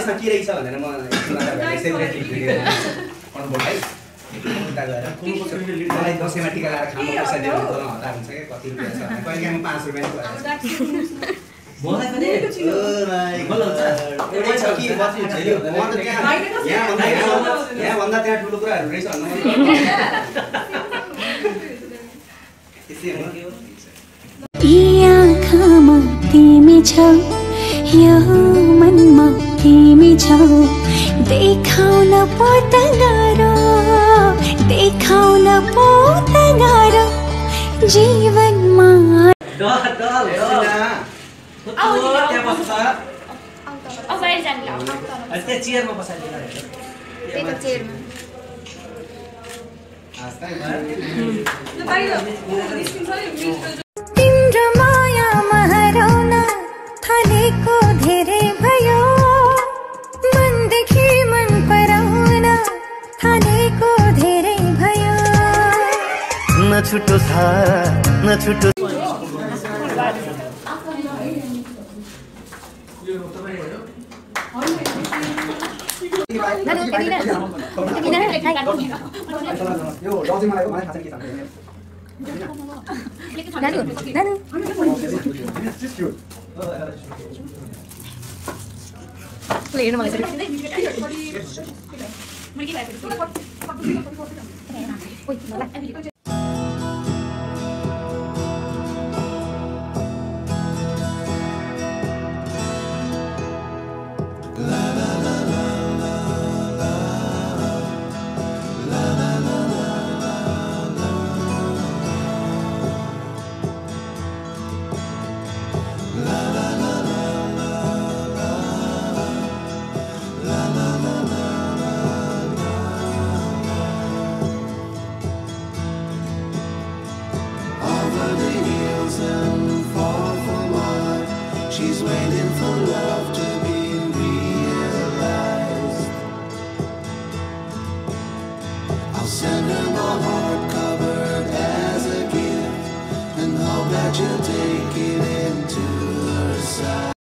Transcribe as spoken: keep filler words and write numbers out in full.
यसमा के रहेछ भनेर म सेलिब्रेटी अनुभव है उता गएर मलाई दसैँमा टिका लगाएर खानु पैसा दिएर हतार हुन्छ क्या कति रुपियाँ छ कहिले काहीँ पाँच रुपियाँ मलाई पनि छ कि यहाँभन्दा त्यहाँ ठुलो कुराहरू रहेछ आँखामा तिमी छौ यो मनमा तिमी छौ देखाउन पर्दा गाह्रो देखाउन पर्दा गाह्रो जीवनमा तिम्रो मायामा हराउन थालेको धेरै भयो मनदेखि मन पराउन थालेको धेरै भयो न छुटो था न छुटो यो लजिङ मलाई मलाई थाहा छैन के छ नानु नानु हेर्नु मलाई